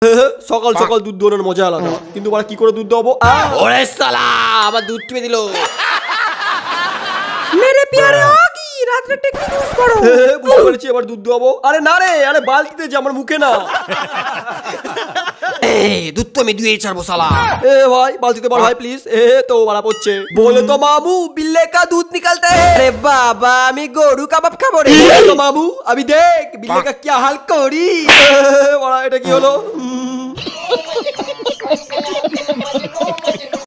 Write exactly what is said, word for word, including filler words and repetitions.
সকাল সকাল দুধ দোয়ানোর মজা আলাদা, কিন্তু বাড়া কি করে দুধ দেবো? ওরে শালা আবার দুধ টুয়ে দিল। মেরে প্যারে আগি রাত্রে টেকনিক ইউজ করো। বুঝতে পেরেছি, এবার দুধ দেবো। আরে না রে, আরে বালতিতে যে, আমার মুখে না। এই দুধ তো আমি দুয়ে ছাড়বো শালা। এ ভাই বালতিতে বার ভাই প্লিজ। এ তো বাড়া পড়ছে। বলে তো মামু বিল্লে কা দুধ নিকালতে है। আরে বাবা আমি গরু কাবাব খাবো রে। তো মামু আমি দেখ বিল্লে কা क्या हाल করি। বাড়া এটা কি হলো?